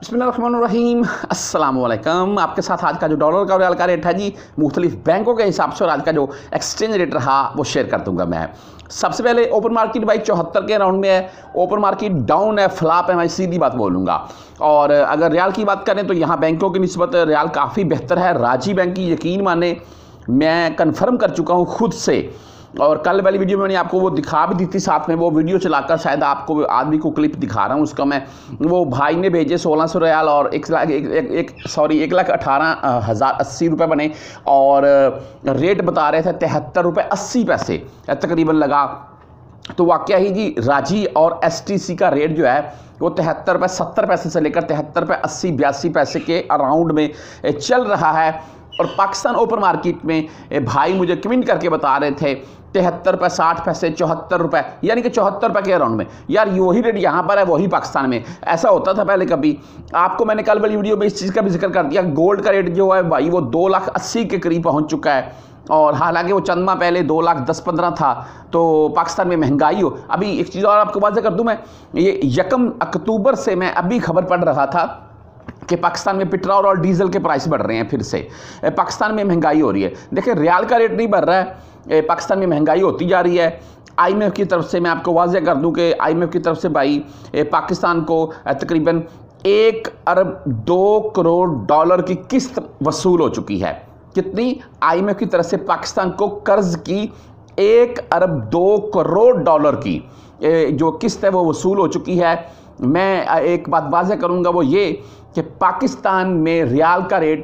बिस्मिल्लाहिर्रहमानिर्रहीम अस्सलाम वालेकुम। आपके साथ आज का जो डॉलर का और रियाल का रेट है जी, मुख्तलिफ बैंकों के हिसाब से और आज का जो एक्सचेंज रेट रहा वो शेयर कर दूंगा मैं। सबसे पहले ओपन मार्केट भाई 74 के राउंड में है। ओपन मार्केट डाउन है, फ्लॉप है, मैं सीधी बात बोलूँगा। और अगर रियाल की बात करें तो यहाँ बैंकों की निस्बत रियाल काफ़ी बेहतर है। राजी बैंक की यकीन माने मैं कन्फर्म कर चुका हूँ खुद से, और कल वाली वीडियो में मैंने आपको वो दिखा भी दी थी, साथ में वो वीडियो चलाकर शायद आपको आदमी को क्लिप दिखा रहा हूँ उसका मैं। वो भाई ने भेजे 1600 रियाल और 1,18,080 रुपये बने और रेट बता रहे थे 73 रुपये 80 पैसे तकरीबन लगा। तो वाकया ही जी राजी और STC का रेट जो है वो 73 रुपये 70 पैसे से लेकर 73 रुपये 80-82 पैसे के अराउंड में चल रहा है। और पाकिस्तान ओपन मार्केट में भाई मुझे कमेंट करके बता रहे थे 73 रुपये 60 पैसे 74 रुपये, यानी कि 74 रुपये के अराउंड में। यार वही रेट यहाँ पर है, वही पाकिस्तान में। ऐसा होता था पहले कभी? आपको मैंने कल वाली वीडियो में इस चीज़ का भी जिक्र कर दिया। गोल्ड का रेट जो है भाई वो 2,80,000 के करीब पहुँच चुका है, और हालांकि वो चंद माह पहले 2,10,15 था। तो पाकिस्तान में महंगाई हो। अभी एक चीज़ और आपको वाज़ेह कर दूं, मैं ये 1 अक्टूबर से मैं अभी खबर पढ़ रहा था कि पाकिस्तान में पेट्रोल और डीजल के प्राइस बढ़ रहे हैं। फिर से पाकिस्तान में महंगाई हो रही है। देखिए रियाल का रेट नहीं बढ़ रहा है, पाकिस्तान में महंगाई होती जा रही है। IMF की तरफ से मैं आपको वाज़ेह कर दूं कि IMF की तरफ से भाई पाकिस्तान को तकरीबन 1 अरब 2 करोड़ डॉलर की किस्त वसूल हो चुकी है। कितनी? IMF की तरफ से पाकिस्तान को कर्ज की 1 अरब 2 करोड़ डॉलर की जो किस्त है वो वसूल हो चुकी है। मैं एक बात वाज़ेह करूंगा, वो ये कि पाकिस्तान में रियाल का रेट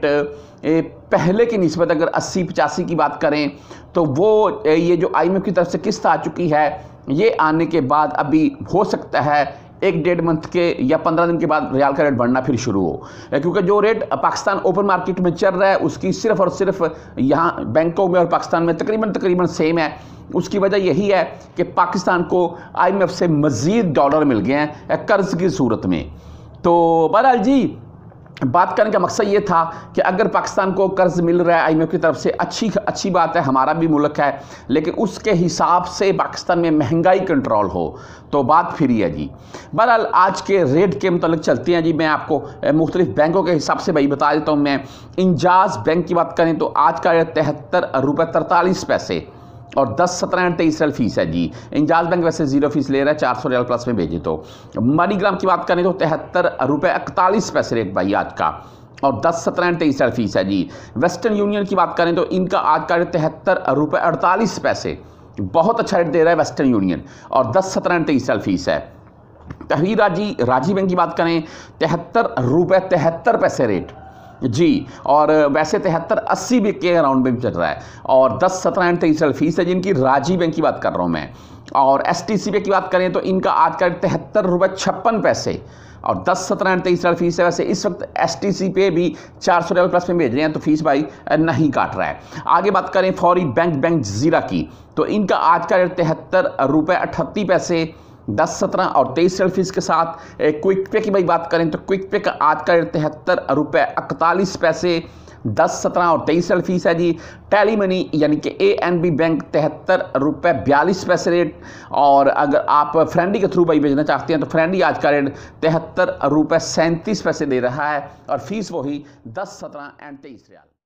पहले की निस्बत अगर 80-85 की बात करें तो वो ये जो IMF की तरफ से किस्त आ चुकी है, ये आने के बाद अभी हो सकता है 1-1.5 मंथ के या 15 दिन के बाद रियाल का रेट बढ़ना फिर शुरू हो। क्योंकि जो रेट पाकिस्तान ओपन मार्केट में चल रहा है उसकी सिर्फ और सिर्फ यहाँ बैंकों में और पाकिस्तान में तकरीबन सेम है। उसकी वजह यही है कि पाकिस्तान को IMF से मज़ीद डॉलर मिल गए हैं कर्ज की सूरत में। तो बहरहाल जी बात करने का मकसद ये था कि अगर पाकिस्तान को कर्ज मिल रहा है IMF की तरफ से, अच्छी बात है, हमारा भी मुल्क है, लेकिन उसके हिसाब से पाकिस्तान में महंगाई कंट्रोल हो तो बात फिर ही है जी। बहरहाल आज के रेट के मतलब चलते हैं जी। मैं आपको मुख्तलिफ बैंकों के हिसाब से भाई बता देता हूँ। मैं इंजाज बैंक की बात करें तो आज का रेट 73 रुपये 43 पैसे और 10-17-23 रियाल फीस है जी। इंजाज बैंक वैसे 0 फीस ले रहा है 400 रियाल प्लस में भेजे तो। मनीग्राम की बात करें तो 73 रुपये 41 पैसे रेट भाई आज का, और 10-17-23 रियाल फीस है जी। वेस्टर्न यूनियन की बात करें तो इनका आज का रेट 73 रुपये 48 पैसे, बहुत अच्छा रेट दे रहा है वेस्टर्न यूनियन, और 10-17-23 रियाल फीस है। तहवीर राजी बैंक की बात करें 73 रुपये 73 पैसे रेट जी, और वैसे 73-80 भी के अराउंड में चल रहा है, और 10-17-23 रियाल फीस है जिनकी राजी बैंक की बात कर रहा हूँ मैं। और STC पे की बात करें तो इनका आज का 73 रुपये 56 पैसे और 10-17-23 रियाल फीस है। वैसे इस वक्त STC पे भी 400 रियाल प्लस में भेज रहे हैं तो फीस भाई नहीं काट रहा है। आगे बात करें फौरी बैंक ज़ीरा की तो इनका आज का 73 रुपये 38 पैसे 10-17 और 23 रियाल फीस के साथ। क्विक पे की भाई बात करें तो क्विक पे का आज का 73 रुपये 41 पैसे 10-17 और 23 रियाल फीस है जी। टेली मनी यानी कि ANB बैंक 73 रुपये 42 पैसे रेट, और अगर आप फ्रेंडी के थ्रू भाई भेजना चाहते हैं तो फ्रेंडी आज का रेट 73 रुपये 37 पैसे दे रहा है, और फीस वही 10-17 और 23 रियाल।